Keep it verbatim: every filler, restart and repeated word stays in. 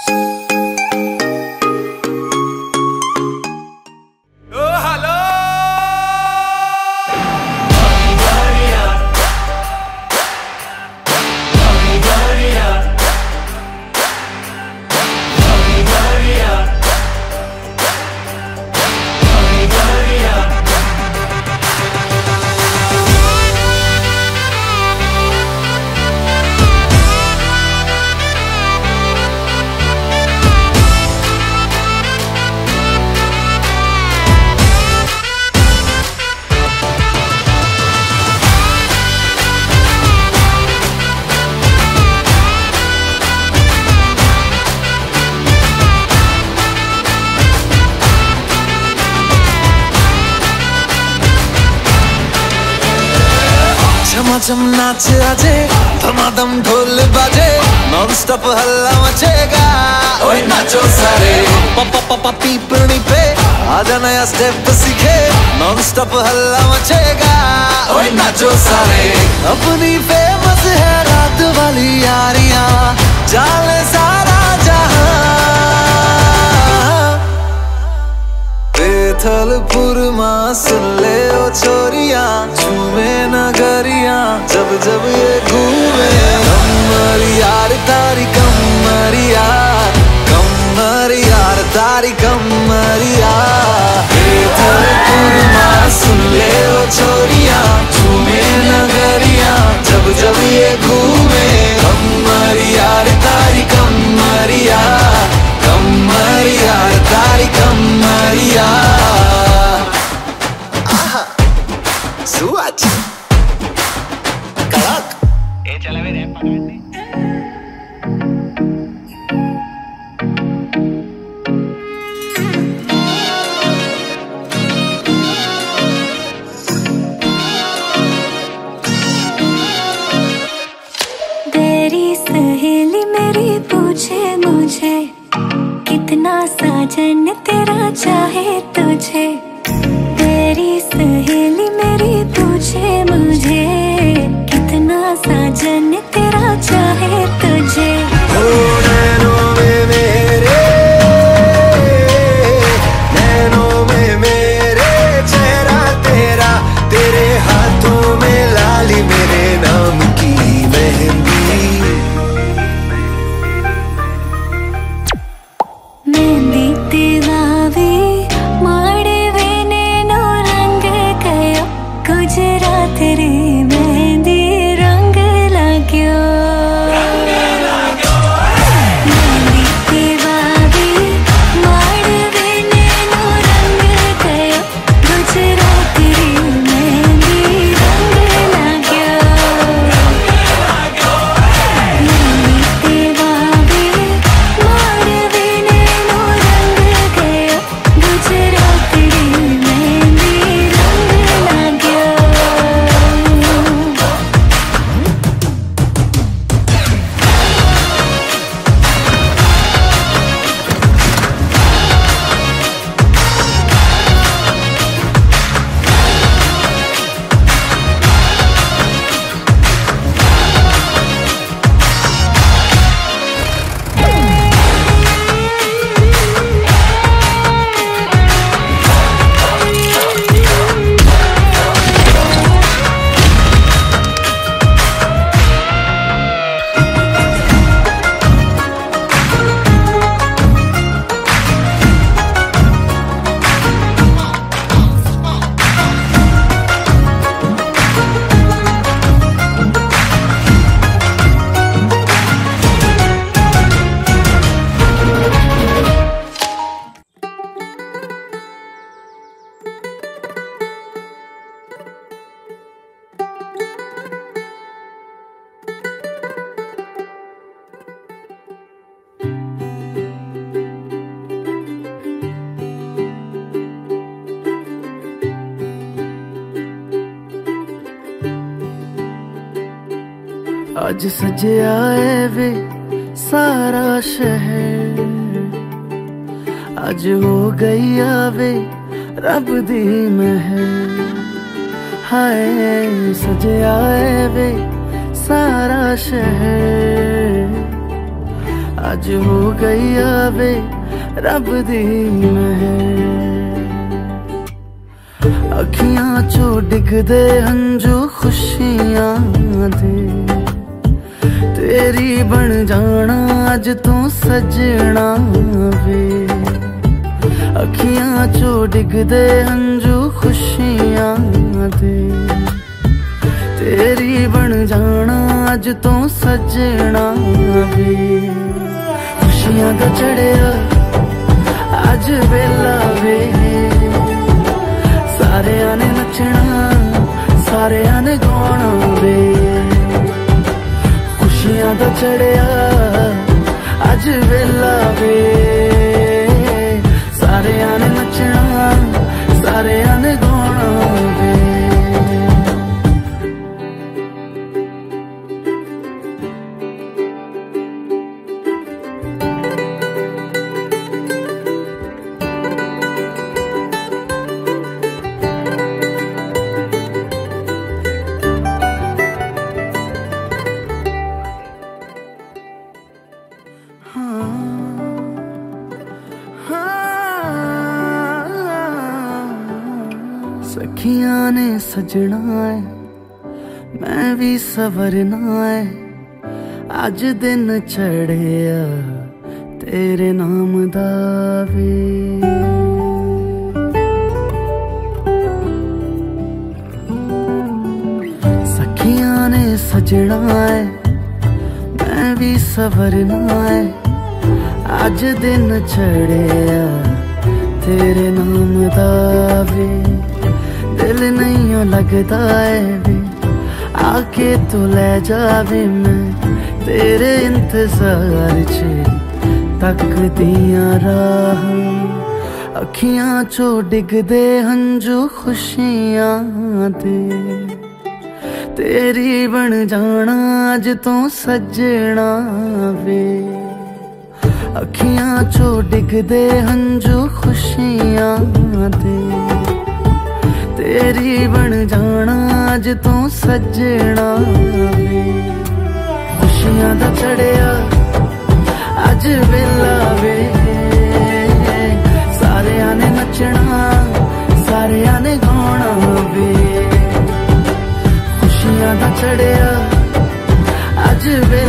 झमाझम नाच आजे, धमाधम ढोल बाजे, नॉन स्टॉप हल्ला मचेगा। ओए नाचो सारे पापा पापा पीपनी पे, आजा नया स्टेप सीखे, नॉन स्टॉप हल्ला मचेगा। ओए नाचो सारे अपनी फेमस है रात वाली यारियां, जाले सारा जहां। बेथलपुर मां सुन ले ओ छोरियां, झूमे नगरियां जब जब ये घूमे। कमर यार तारी कमरिया, कमर यार तारी कमरिया। बेथलपुर मां सुन ले ओ छोरियां, झूमे नगरियां जब जब ये घूमे। कमर यार तारी कमरिया, कमर यार तारी कमरिया। Suat Kalak Eh चला वे रैप पकड़ते तेरी सहेली मेरी पूछे मुझे, कितना साजन तेरा चाहे तुझे। तेरी सहेली मेरी पूछे मुझे, कितना साजन तेरा चाहे तुझे। ओ नैनों में मेरे, नैनों में मेरे चेहरा तेरा, तेरे हाथों में लाली मेरे नाम की मेहंदी। मेहंदी तेवावे माड़े वेने नो रंग गयो, गुजरात रे मेहंदी रंग लाग्यो। मेहंदी तेवावे माड़े वेने नो रंग गयो, गुजरात रे मेहंदी रंग लाग्यो। मेहंदी तेवावे माड़े वेने नो रंग गयो, गुजरात रे मेहंदी रंग लाग्यो। आज सजया है वे सारा शहर, आज हो गई आवे रब दी महर। हाय सजया है वे सारा शहर, अज हो गई आवे रब दी मेहर। अखियां चो डिगदे हंजू खुशियां दे, तेरी बन जाना अज तू सजना वे। अखियां चो डिगदे हंजू खुशियां दे, तेरी बन जाना अज तू सजना वे। खुशियां दा चढ़िया अज वेला वे, सारेयां ने नचना सारेयां ने गाना वे। खुशियां दा चढ़िया अज वेला वे, सारेयां ने नचना सारेयां ने गाना वे। सखियां ने सजना है मैं भी सवरना है, अज दिन चढ़िया तेरे नाम दा वे। सखियां ने सजना है मैं भी सवरना है, अज दिन चढ़िया तेरे नाम दा वे। दिल नहीं लगता है वे आके तू ले जावे, मैं तेरे इंतजार च तक दिया राह। अखियां चो डिगदे हंजू खुशियां दे, तेरी बन जाना अज तू सजना वे। अखियां चो डिगदे हंजू खुशियां दे, तेरी बन जाना अज तू सजना वे। खुशियां दा चढ़िया अज वेला वे, सारेयां ने नचना सारेयां ने गाना वे। खुशियां दा चढ़िया अज वे